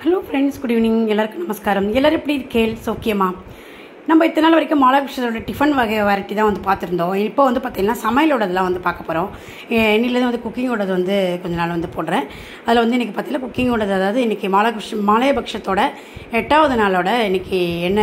Hello friends, good evening. எல்லாருக்கும் நமஸ்காரம். எல்லோரும் எப்படி இருக்கேள்? சௌக்கியமா? நம்ம இத்தனை நாள் வரைக்கும் மாலாகிருஷ்ணரோட டிஃபன் வகை வெரைட்டி தான் வந்து பார்த்துருந்தோம். இப்போ வந்து பார்த்திங்கன்னா சமையலோடதெல்லாம் வந்து பார்க்க போகிறோம். இன்னிலேருந்து வந்து குக்கிங்கோடது வந்து கொஞ்ச நாள் வந்து போடுறேன். அதில் வந்து இன்றைக்கி பார்த்திங்கன்னா குக்கிங்கோடது, அதாவது இன்றைக்கி மாலையபக்ஷத்தோட 8வது நாளோட இன்றைக்கி என்ன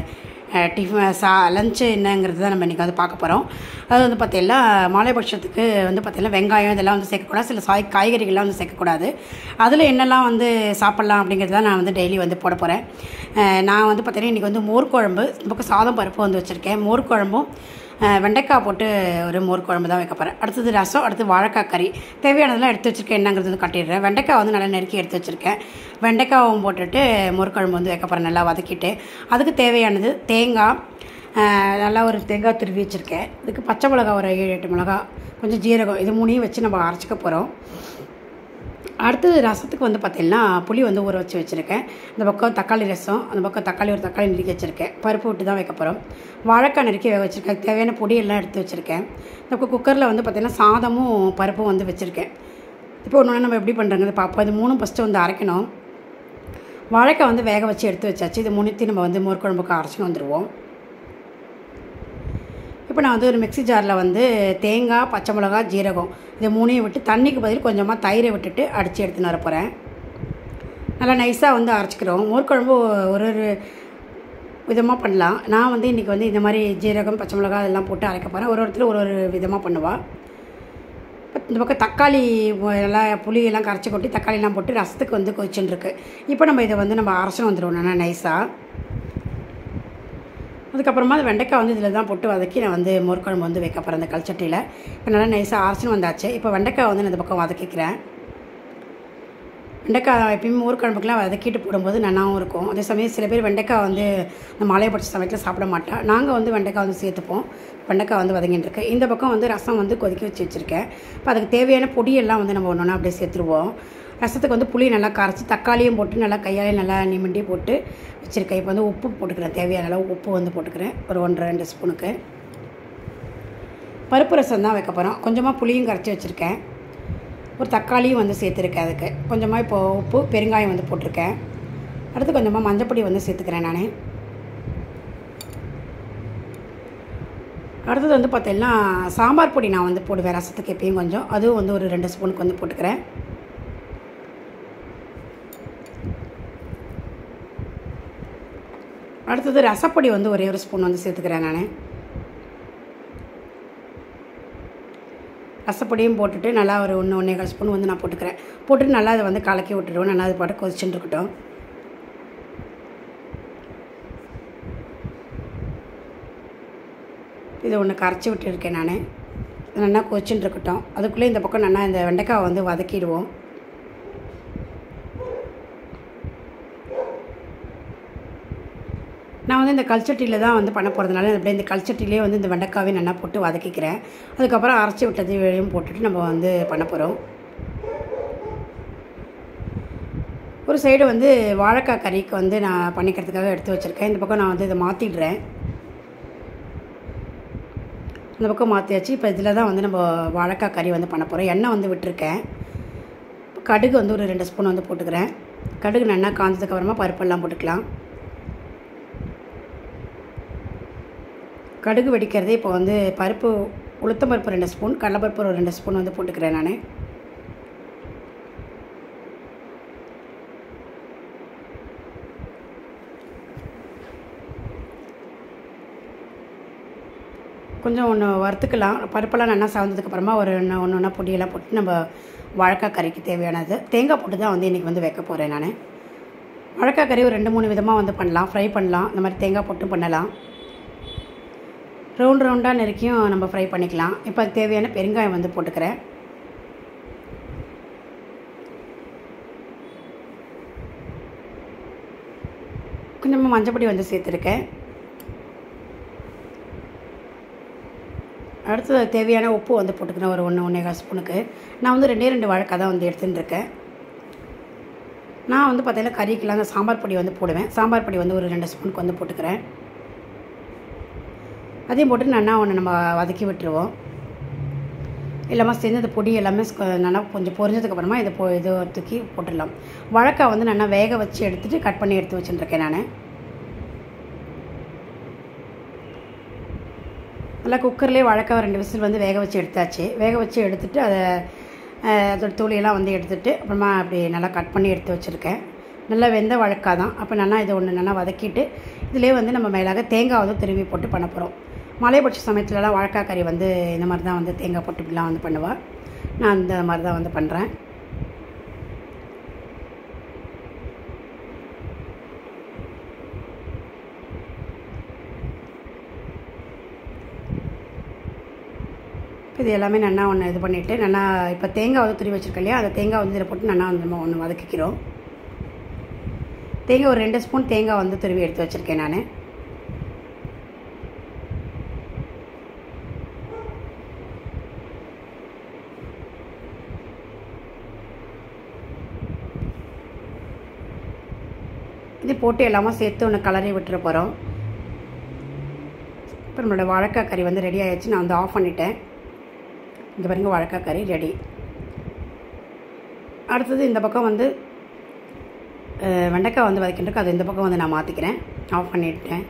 லஞ்சு என்னங்கிறது தான் நம்ம இன்றைக்கி வந்து பார்க்க போகிறோம். அது வந்து பார்த்திங்கன்னா மாலையபக்ஷத்துக்கு வந்து பார்த்திங்கன்னா வெங்காயம் இதெல்லாம் வந்து சேர்க்கக்கூடாது, சில காய்கறிகள்லாம் வந்து சேர்க்கக்கூடாது. அதில் என்னெல்லாம் வந்து சாப்பிட்லாம் அப்படிங்கிறது தான் நான் வந்து டெய்லி வந்து போட போகிறேன். நான் வந்து பார்த்திங்கன்னா இன்றைக்கி வந்து மோர் குழம்பு, இந்த பக்கம் சாதம் பருப்பு வந்து வச்சுருக்கேன். மோர் குழம்பும் வெண்டைக்காய் போட்டு ஒரு மோர் குழம்பு தான் வைக்க போகிறேன். அடுத்தது ரசம், அடுத்து வாழைக்காய் கறி. தேவையானதெல்லாம் எடுத்து வச்சுருக்கேன். என்னங்கிறது வந்து காட்டிடுறேன். வெண்டைக்காய் வந்து நல்லா நறுக்கி எடுத்து வச்சுருக்கேன். வெண்டைக்காவும் போட்டுட்டு மோர் குழம்பு வந்து வைக்க போகிறேன், நல்லா வதக்கிட்டு. அதுக்கு தேவையானது தேங்காய், நல்லா ஒரு தேங்காய் துருவி வச்சுருக்கேன். இதுக்கு பச்சை மிளகா ஒரு 7-8 மிளகா, கொஞ்சம் ஜீரகம், இது மூணையும் வச்சு நம்ம அரைச்சிக்க போகிறோம். அடுத்தது ரசத்துக்கு வந்து பார்த்திங்கன்னா புளி வந்து ஊற வச்சு வச்சுருக்கேன். இந்த பக்கம் தக்காளி ரசம், அந்த பக்கம் ஒரு தக்காளி நறுக்கி வச்சுருக்கேன். பருப்பு விட்டு தான் வைக்க போகிறோம். வாழைக்காய் நறுக்கி வேக வச்சுருக்கேன். தேவையான பொடியெல்லாம் எடுத்து வச்சுருக்கேன். இந்த பக்கம் குக்கரில் வந்து பார்த்திங்கன்னா சாதமும் பருப்பும் வந்து வச்சுருக்கேன். இப்போ ஒன்று நம்ம எப்படி பண்ணுறங்கிறது பார்ப்போம். இது மூணும் ஃபஸ்ட்டு வந்து அரைக்கணும். வாழைக்காய் வந்து வேக வச்சு எடுத்து வச்சாச்சு. இது மூணுத்தையும் நம்ம வந்து மோர் குழம்புக்கு அரைச்சின்னு வந்துடுவோம். இப்போ நான் வந்து ஒரு மிக்ஸி ஜாரில் வந்து தேங்காய், பச்சை மிளகா, ஜீரகம் இதை மூணையும் விட்டு தண்ணிக்கு பதில் கொஞ்சமாக தயிரை விட்டுட்டு அடித்து எடுத்துன்னு வர போகிறேன். நல்லா நைஸாக வந்து அரைச்சிக்கிறோம். மோர் குழம்பு ஒரு விதமாக பண்ணலாம். நான் வந்து இன்றைக்கி வந்து இந்த மாதிரி ஜீரகம், பச்சை மிளகா அதெல்லாம் போட்டு அரைக்க போகிறேன். ஒருத்தர் ஒரு விதமாக பண்ணுவாள். இந்த பக்கம் தக்காளி எல்லாம் புளியெல்லாம் கரைச்சி கொட்டி தக்காளிலாம் போட்டு ரசத்துக்கு வந்து கொதிச்சுன்னு இருக்குது. இப்போ நம்ம இதை வந்து நம்ம அரைச்சின்னு வந்துடுவோம் நல்லா நைஸாக. அதுக்கப்புறமா அந்த வெண்டைக்காய் வந்து இதில் தான் போட்டு வதக்கி நான் வந்து மோர் குழம்பு வந்து வைக்க போகிறேன் அந்த கல்ச்சட்டியில். இப்போ நல்லா நைஸாக அரைச்சின்னு வந்தாச்சு. இப்போ வெண்டைக்காய் வந்து நான் இந்த பக்கம் வதக்கிக்கிறேன். வெண்டைக்காய் எப்பயுமே மோர் குழம்புக்கெலாம் வதக்கிட்டு போடும்போது நல்லாவும் இருக்கும். அதே சமயம் சில பேர் வெண்டைக்காய் வந்து இந்த மாலையபட்ச சமயத்தில் சாப்பிட மாட்டேன். நாங்கள் வந்து வெண்டைக்காய் வந்து சேர்த்துப்போம். வெண்டைக்காய் வந்து வதங்கிட்டு இருக்கு. இந்த பக்கம் வந்து ரசம் வந்து கொதிக்க வச்சுருக்கேன். இப்போ அதுக்கு தேவையான பொடியெல்லாம் வந்து நம்ம ஒன்று அப்படியே சேர்த்துருவோம். ரசத்துக்கு வந்து புளி நல்லா கரைச்சி தக்காளியும் போட்டு நல்லா கையாலே நல்லா நிமிண்டி போட்டு வச்சுருக்கேன். இப்போ வந்து உப்பு போட்டுக்கிறேன். தேவையான அளவு உப்பு வந்து போட்டுக்கிறேன், ஒரு 1-2 ஸ்பூனுக்கு. பருப்பு ரசம் தான் வைக்க போகிறோம். கொஞ்சமாக புளியும் கரைச்சி வச்சுருக்கேன். ஒரு தக்காளியும் வந்து சேர்த்துருக்கேன். அதுக்கு கொஞ்சமாக இப்போது உப்பு, பெருங்காயம் வந்து போட்டிருக்கேன். அடுத்து கொஞ்சமாக மஞ்சப்பொடி வந்து சேர்த்துக்கிறேன் நான். அடுத்தது வந்து பார்த்தீங்கன்னா சாம்பார் பொடி நான் வந்து போடுவேன் ரசத்துக்கு எப்பயும் கொஞ்சம். அதுவும் வந்து ஒரு 2 ஸ்பூனுக்கு வந்து போட்டுக்கிறேன். அடுத்தது ரசப்பொடி வந்து ஒரே ஒரு ஸ்பூன் வந்து சேர்த்துக்கிறேன் நான். ரசப்பொடியும் போட்டுட்டு நல்லா ஒரு 1-1.25 ஸ்பூன் வந்து நான் போட்டுக்கிறேன். போட்டுட்டு நல்லா அதை வந்து கலக்கி விட்டுடுவோம். நல்லா அது பாட்டு கொதிச்சுட்டு இருக்கட்டும். இதை ஒன்று கரைச்சி விட்டுருக்கேன் நான். நல்லா கொதிச்சுட்டு இருக்கட்டும். அதுக்குள்ளே இந்த பக்கம் நல்லா இந்த வெண்டைக்காவை வந்து வதக்கிடுவோம். நான் வந்து இந்த கல்ச்சட்டியில் தான் வந்து பண்ண போகிறதுனால அப்படியே இந்த கல்ச்சட்டிலே வந்து இந்த வெண்டைக்காவே நல்லா போட்டு வதக்கிக்கிறேன். அதுக்கப்புறம் அரைச்சி விட்டது வெளியும் போட்டுட்டு நம்ம வந்து பண்ண போகிறோம். ஒரு சைடு வந்து வாழைக்காய் கறிக்கு வந்து நான் பண்ணிக்கிறதுக்காக எடுத்து வச்சுருக்கேன். இந்த பக்கம் நான் வந்து இதை மாற்றிடுறேன். இந்த பக்கம் மாற்றியாச்சு. இப்போ இதில் தான் வந்து நம்ம வாழைக்காய் கறி வந்து பண்ண போகிறோம். எண்ணெய் வந்து விட்டுருக்கேன். கடுகு வந்து ஒரு 2 ஸ்பூன் வந்து போட்டுக்கிறேன். கடுகு நல்லா காய்ஞ்சதுக்கப்புறமா பருப்பெல்லாம் போட்டுக்கலாம். கடுகு வெடிக்கிறது இப்போ வந்து பருப்பு, உளுத்தம் பருப்பு 2 ஸ்பூன், கடலைப்பருப்பு ஒரு 2 ஸ்பூன் வந்து போட்டுக்கிறேன் நான். கொஞ்சம் ஒன்று வறுத்துக்கலாம். பருப்பெல்லாம் நல்லா சாய்ந்ததுக்கப்புறமா ஒரு ஒன்றா பொடியெல்லாம் போட்டு நம்ம வாழைக்காய் கறிக்கு தேவையானது தேங்காய் போட்டு தான் வந்து இன்றைக்கி வந்து வைக்க போகிறேன் நான். வாழைக்காய் கறி ஒரு 2-3 விதமாக வந்து பண்ணலாம். ஃப்ரை பண்ணலாம், இந்த மாதிரி தேங்காய் போட்டு பண்ணலாம். ரவுண்டாக நெருக்கியும் நம்ம ஃப்ரை பண்ணிக்கலாம். இப்போ அதுக்கு தேவையான பெருங்காயம் வந்து போட்டுக்கிறேன். கொஞ்சமாக மஞ்சப்பொடி வந்து சேர்த்துருக்கேன். அடுத்தது தேவையான உப்பு வந்து போட்டுக்கிறேன், ஒரு 1-1.25 ஸ்பூனுக்கு. நான் வந்து 2 வாழைக்காய் தான் வந்து எடுத்துகிட்டு இருக்கேன். நான் வந்து பார்த்தீங்கன்னா கறிக்கெலாம் அந்த சாம்பார் பொடி வந்து போடுவேன். சாம்பார் பொடி வந்து ஒரு 2 ஸ்பூனுக்கு வந்து போட்டுக்கிறேன். அதையும் போட்டு நல்லா ஒன்று நம்ம வதக்கி விட்டுருவோம். எல்லாமே சேர்ந்து இந்த பொடி எல்லாமே நல்லா கொஞ்சம் பொரிஞ்சதுக்கப்புறமா இதை இது தூக்கி போட்டுடலாம். வாழைக்காய் வந்து நல்லா வேக வச்சு எடுத்துகிட்டு கட் பண்ணி எடுத்து வச்சுட்டுருக்கேன் நான். நல்லா குக்கர்லேயே வாழைக்காய் 2 விசில் வந்து வேக வச்சு எடுத்தாச்சு. வேக வச்சு எடுத்துகிட்டு அதோட தூளியெல்லாம் வந்து எடுத்துகிட்டு அப்புறமா அப்படி நல்லா கட் பண்ணி எடுத்து வச்சுருக்கேன். நல்லா வெந்த வாழைக்காய் தான். அப்போ நல்லா இதை ஒன்று நல்லா வதக்கிட்டு இதிலே வந்து நம்ம மேலாக தேங்காய் வந்து திருவி போட்டு பண்ண போகிறோம். மலையபட்ச சமயத்துலலாம் வாழைக்காய் கறி வந்து இந்த மாதிரி தான் வந்து தேங்காய் போட்டு இப்படிலாம் வந்து பண்ணுவாள். நான் அந்த மாதிரி தான் வந்து பண்ணுறேன். இது எல்லாமே நல்லா ஒன்று இது பண்ணிவிட்டு நல்லா இப்போ தேங்காய் வந்து துருவி வச்சுருக்கேன் இல்லையா, அந்த தேங்காய் வந்து இதில் போட்டு நல்லா வந்து நம்ம ஒன்று வதக்கிக்கிறோம். தேங்காய் ஒரு 2 ஸ்பூன் தேங்காய் வந்து துருவி எடுத்து வச்சுருக்கேன் நான். இது போட்டு எல்லாமே சேர்த்து ஒன்று கலரி விட்டுற போகிறோம். இப்போ நம்மளோட வாழைக்காய் கறி வந்து ரெடி ஆகிடுச்சு. நான் வந்து ஆஃப் பண்ணிட்டேன். இந்த பாருங்க வாழைக்காய் கறி ரெடி. அடுத்தது இந்த பக்கம் வந்து வெண்டைக்காய் வந்து வதக்கிட்டு அது இந்த பக்கம் வந்து நான் மாற்றிக்கிறேன். ஆஃப் பண்ணிட்டேன்.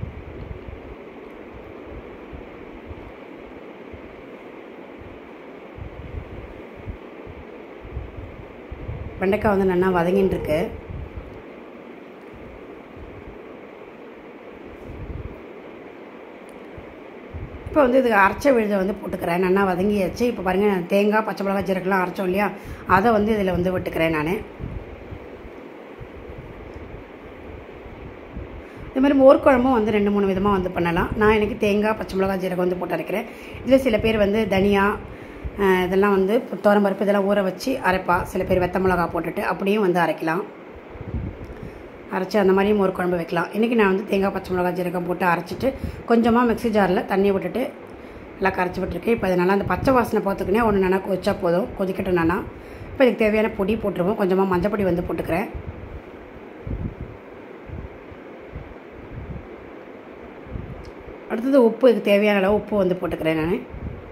வெண்டைக்காய் வந்து நல்லா வதங்கின்னு இருக்கு. இப்போ வந்து இதுக்கு அரைச்ச விழுதை வந்து போட்டுக்கிறேன். நல்லா வதங்கியாச்சு. இப்போ பாருங்கள், நான் தேங்காய் பச்சை மிளகாய் ஜீரகெல்லாம் அரைச்சோம் இல்லையா, அதை வந்து இதில் வந்து விட்டுக்கிறேன் நான். இது மாதிரி மோர் குழம்பும் வந்து 2-3 விதமாக வந்து பண்ணலாம். நான் எனக்கு தேங்காய் பச்சை மிளகாய் ஜீரகம் வந்து போட்டு அரைக்கிறேன். இதில் சில பேர் வந்து தனியா இதெல்லாம் வந்து துவரம்பருப்பு இதெல்லாம் ஊற வச்சு அரைப்பா. சில பேர் வெத்த மிளகா போட்டுட்டு அப்படியும் வந்து அரைக்கலாம். அரைச்சி அந்த மாதிரியும் மோர் குழம்பு வைக்கலாம். இன்றைக்கி நான் வந்து தேங்காய் பச்சை மிளகாய் ஜீரகம் போட்டு அரைச்சிட்டு கொஞ்சமாக மிக்ஸி ஜாரில் தண்ணி விட்டுட்டு நல்லா கரைச்சி விட்டுருக்கேன். இப்போ இது நல்லா அந்த பச்சை வாசனை போகிறதுக்குனே ஒன்று நல்லா கொதிச்சா போதும். கொதிக்கட்டும் நல்லா. இப்போ இதுக்கு தேவையான பொடி போட்டுருவோம். கொஞ்சமாக மஞ்சள் பொடி வந்து போட்டுக்கிறேன். அடுத்தது உப்பு, இதுக்கு தேவையான அளவு உப்பு வந்து போட்டுக்கிறேன் நான்.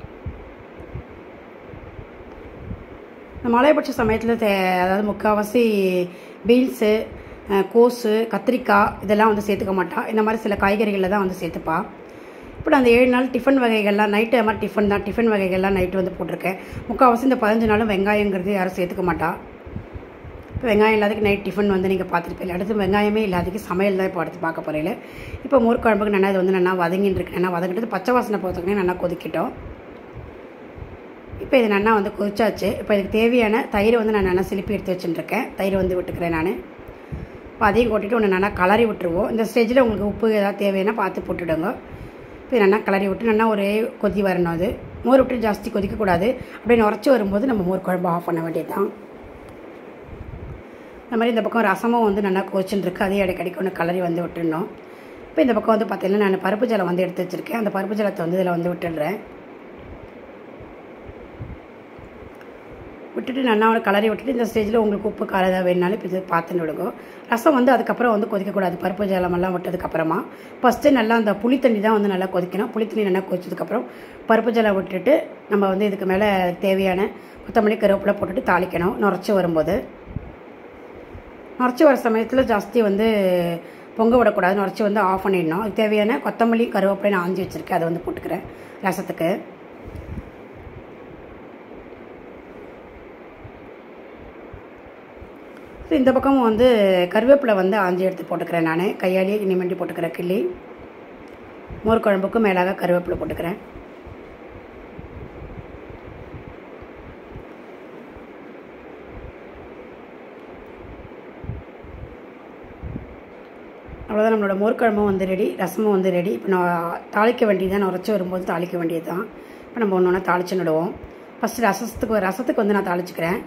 இந்த மலையபட்ச சமயத்தில் அதாவது முக்கால்வாசி பீன்ஸு, கோஸு, கத்திரிக்காய் இதெல்லாம் வந்து சேர்த்துக்க மாட்டாள். இந்த மாதிரி சில காய்கறிகளில் தான் வந்து சேர்த்துப்பா. இப்போ நான் அந்த 7 நாள் டிஃபன் வகைகள்லாம் நைட்டு அது மாதிரி டிஃபன் தான். டிஃபன் வகைகள்லாம் நைட்டு வந்து போட்டிருக்கேன். முக்கால்வாசி இந்த 15 நாளும் வெங்காயங்கிறது யாரும் சேர்த்துக்க மாட்டா. இப்போ வெங்காயம் இல்லாததுக்கு நைட் டிஃபன் வந்து நீங்கள் பார்த்துருப்பீங்க. அடுத்து வெங்காயமே இல்லாததுக்கு சமையல் தான் இப்போ அடுத்து பார்க்க போகிறீங்க. இப்போ மோர் குழம்புக்கு நல்லா இது வந்து நல்லா வதங்கின்னு இருக்கு. நல்லா வதங்கிட்டு பச்சை வாசனை போகிறதுக்குனே நல்லா கொதிக்கிட்டோம். இப்போ இது நல்லா வந்து கொதிச்சாச்சு. இப்போ இதுக்கு தேவையான தயிர் வந்து நான் நல்லா சிலிப்பி எடுத்து வச்சுட்டுருக்கேன். தயிர் வந்து விட்டுக்கிறேன் நான். இப்போ அதையும் கொட்டிட்டு ஒன்று நல்லா கலரி விட்டுருவோம். இந்த ஸ்டேஜில் உங்களுக்கு உப்பு ஏதாவது தேவைன்னா பார்த்து போட்டுவிடுங்க. இப்போ நல்லா கலரி விட்டு நல்லா ஒரே கொதி வரணும். அது மோர் விட்டு ஜாஸ்தி கொதிக்கக்கூடாது. அப்படியே உரைச்சி வரும்போது நம்ம மோர் குழம்பு ஆஃப் பண்ண வேண்டியது தான். இந்த மாதிரி இந்த பக்கம் ரசமும் வந்து நல்லா கொதிச்சுன்னு இருக்குது. அதையும் இடைக்கடிக்கு ஒன்று கலரி வந்து விட்டுடணும். இப்போ இந்த பக்கம் வந்து பார்த்தீங்கன்னா நான் பருப்பு ஜலம் வந்து எடுத்து வச்சுருக்கேன். அந்த பருப்பு ஜலத்தை வந்து இதில் வந்து விட்டுடுறேன். விட்டுட்டு நல்லா கலரி விட்டுட்டு இந்த ஸ்டேஜில் உங்களுக்கு உப்பு காரம் ஏதாவது வேணுனாலும் இப்போ இது பார்த்துன்னு விடுங்க. ரசம் வந்து அதுக்கப்புறம் வந்து கொதிக்கக்கூடாது. பருப்பு ஜலமெல்லாம் விட்டதுக்கப்புறமா ஃபஸ்ட்டு நல்லா அந்த புளித்தண்ணி தான் வந்து நல்லா கொதிக்கணும். புளித்தண்ணி நல்லா கொதிச்சதுக்கப்புறம் பருப்பு ஜலம் விட்டுட்டு நம்ம வந்து இதுக்கு மேலே தேவையான கொத்தமல்லி கருவேப்பிலை போட்டுட்டு தாளிக்கணும். நுரைச்சி வரும்போது நுரைச்சி வர சமயத்தில் ஜாஸ்தி வந்து பொங்க விடக்கூடாது. நுரைச்சி வந்து ஆஃப் பண்ணிடணும். அதுக்கு தேவையான கொத்தமல்லி கருவேப்பிலை நான் ஆஞ்சி வச்சுருக்கேன். அதை வந்து போட்டுக்கிறேன் ரசத்துக்கு. ஸோ இந்த பக்கம் வந்து கருவேப்பிலை வந்து ஆஞ்சி எடுத்து போட்டுக்கிறேன் நான். கையாலேயே இனிமேண்டி போட்டுக்கிறேன். கிள்ளி மோர் குழம்புக்கும் மேலாக கருவேப்பிலை போட்டுக்கிறேன். அவ்வளோதான், நம்மளோட மோர் குழம்பும் வந்து ரெடி, ரசமும் வந்து ரெடி. இப்போ நான் தாளிக்க வேண்டியது தான். உரைச்சி வரும்போது தாளிக்க வேண்டியது தான். இப்போ நம்ம ஒன்று ஒன்று தாளிச்சு நடுவோம். ஃபஸ்ட்டு ரசத்துக்கு வந்து நான் தாளிச்சுக்கிறேன்.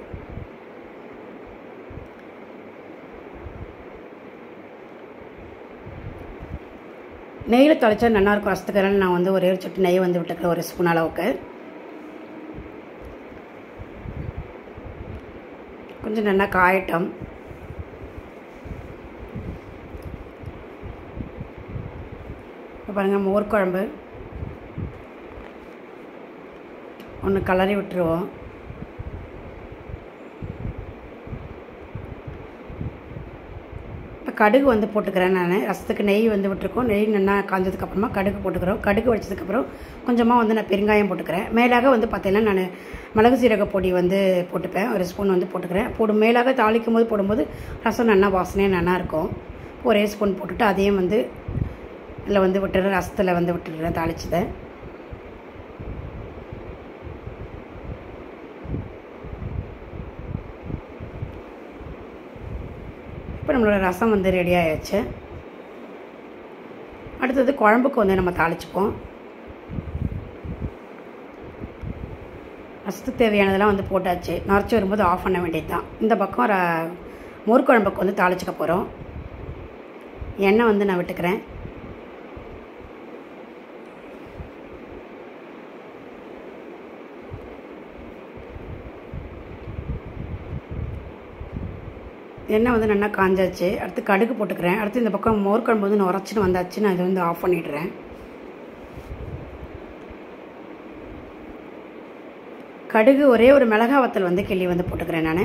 நெய்யில் தாளிச்சா நல்லாயிருக்கும் ரசத்துக்கு. நான் வந்து ஒரே ஒரு சொட்டு நெய் வந்து விட்டுக்கிறேன், 1 ஸ்பூன் அளவுக்கு. கொஞ்சம் நல்லா காயட்டும். இப்போ பாருங்கள், மோர் குழம்பு ஒன்று கலரி விட்டுருவோம். இப்போ கடுகு வந்து போட்டுக்கிறேன் நான். ரசத்துக்கு நெய் வந்து விட்டுருக்கோம். நெய் நல்லா காஞ்சதுக்கப்புறமா கடுகு போட்டுக்கிறோம். கடுகு வச்சதுக்கப்புறம் கொஞ்சமாக வந்து நான் பெருங்காயம் போட்டுக்கிறேன். மேலாக வந்து பார்த்தீங்கன்னா நான் மிளகு சீரக பொடி வந்து போட்டுப்பேன். ஒரு ஸ்பூன் வந்து போட்டுக்கிறேன். மேலாக தாளிக்கும் போது போடும்போது ரசம் நல்லா வாசனையாக நல்லாயிருக்கும். ஒரே ஸ்பூன் போட்டுட்டு அதையும் வந்து இதில் வந்து விட்டுறேன். ரசத்தில் வந்து விட்டுடுறேன் தாளிச்சதை. இப்போ நம்மளோட ரசம் வந்து ரெடி ஆகிடுச்சு. அடுத்தது குழம்புக்கு வந்து நம்ம தாளிச்சுப்போம். ரசத்துக்கு தேவையானதெல்லாம் வந்து போட்டாச்சு. நரைச்சி வரும்போது ஆஃப் பண்ண வேண்டியது தான். இந்த பக்கம் மோர் குழம்புக்கு வந்து தாளிச்சுக்க போகிறோம். எண்ணெய் வந்து நான் விட்டுக்கிறேன். எண்ணெய் வந்து நல்லா காஞ்சாச்சு. அடுத்து கடுகு போட்டுக்கிறேன். அடுத்து இந்த பக்கம் மோர் குழம்பு வந்து நுரைச்சின்னு வந்தாச்சு. நான் இதை வந்து ஆஃப் பண்ணிடுறேன். கடுகு ஒரே ஒரு மிளகா வத்தல் வந்து கிள்ளி வந்து போட்டுக்கிறேன் நான்.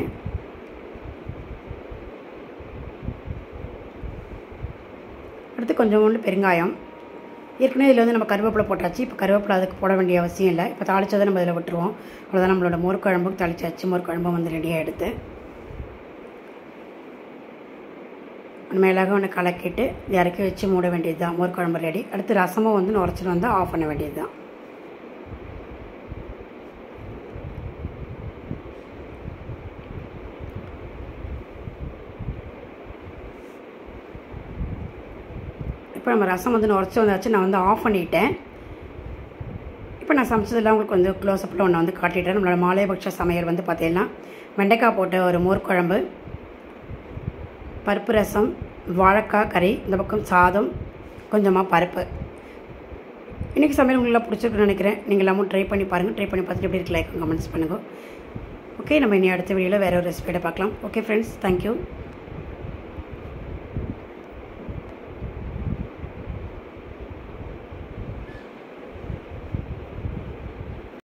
அடுத்து கொஞ்சோண்டு பெருங்காயம். ஏற்கனவே இதில் வந்து நம்ம கருவேப்பிலை போட்டாச்சு. இப்போ கருவேப்பிலை அதுக்கு போட வேண்டிய அவசியம் இல்லை. இப்போ தாளிச்சதை நம்ம இதில் விட்டுருவோம். அவ்வளோதான், நம்மளோட மோர் குழம்புக்கு தாளிச்சாச்சு. மோர் குழம்பும் வந்து ரெடியாக எடுத்து மேலாக ஒன்று கலக்கிட்டு இறக்கி வச்சு மூட வேண்டியது தான். மோர் குழம்பு ரெடி. அடுத்து ரசமும் வந்து நுரைச்சிட்டு வந்து ஆஃப் பண்ண வேண்டியது தான். இப்போ நம்ம ரசம் வந்து நுரைச்சி வந்தாச்சு. நான் வந்து ஆஃப் பண்ணிட்டேன். இப்போ நான் சமைச்சதெல்லாம் உங்களுக்கு வந்து க்ளோஸ்அப்பில் ஒன்று வந்து காட்டிட்டேன். நம்மளோட மாலைபட்ச சமையல் வந்து பார்த்தீங்கன்னா வெண்டைக்காய் போட்ட ஒரு மோர் குழம்பு, பருப்பு ரசம், வாழைக்காய் கறி, இந்த பக்கம் சாதம், கொஞ்சமாக பருப்பு. இன்றைக்கி சமையல் உங்களுக்கு பிடிச்சிருக்குன்னு நினைக்கிறேன். நீங்கள் எல்லாமும் ட்ரை பண்ணி பாருங்கள். ட்ரை பண்ணி பார்த்துட்டு எப்படி இருக்கு லைக் கமெண்ட்ஸ் பண்ணுங்கள். ஓகே, நம்ம இனி அடுத்த வீடியோவில் வேறு ஒரு ரெசிபியோட பார்க்கலாம். Okay friends, thank you.